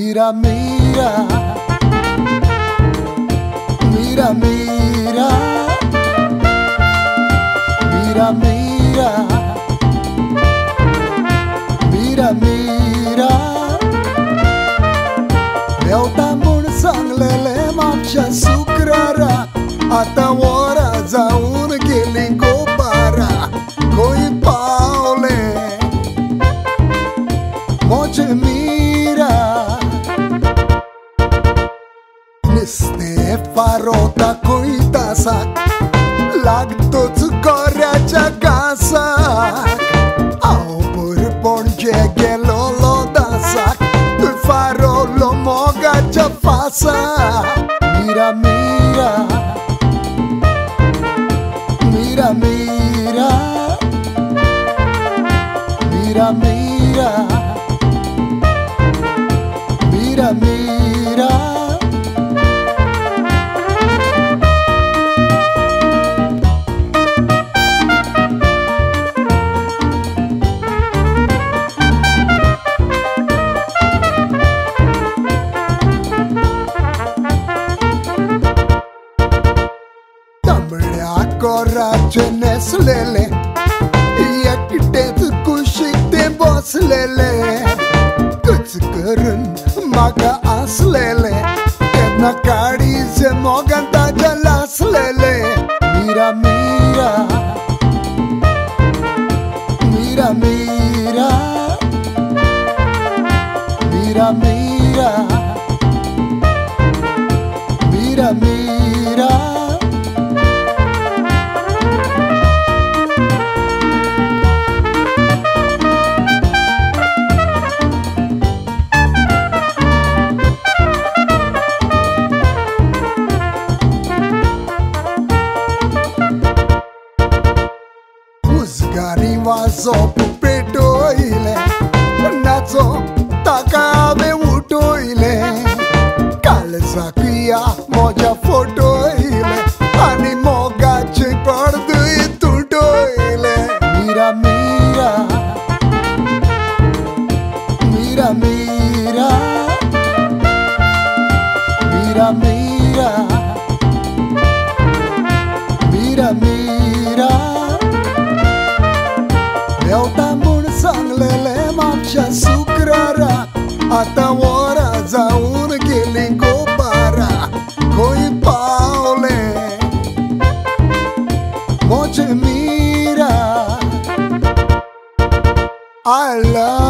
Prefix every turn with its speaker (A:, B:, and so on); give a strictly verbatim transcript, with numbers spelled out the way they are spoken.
A: Mira, mira, mira, mira, mira, mira, mira, mira. Deवता म्हूण सांगलेले म्हापशा शुक्रारा आतां वरां जावन गेली गो बारा खंय पावले मोचे मीरा नुस्तें फारोता खंय तासाक लागतोच गोऱ्याच्या घासाक हांव बरें पणजे गेलोलो दासाक थंय फारोलो मोगाच्या फासाक मीरा मीरा मीरा मीरा मीरा मीरा मीरा मीरा तांबड्या कोराचे नेसलेले एकटेच कुशीक ते बसलेले कच करून म्हाका आसलेले तेन्ना काळीजे मोगान ताच्या लासलेले मीरा मीरा मीरा मीरा मीरा मीरा मीरा मीरा उजगारी वाजोप पेटोयले नाचो ताका हांवें उठोयले काळजाक या म्हज्या फोटोयले आनी मोगाचे पडदे तुटोयले मीरा मीरा मीरा मीरा मीरा मीरा मीरा मीरा देवता म्हूण सांगलेले म्हापशा शुक्रारा आतां वरां जावन गेली गो बारा खंय पावले मोचे मीरा I love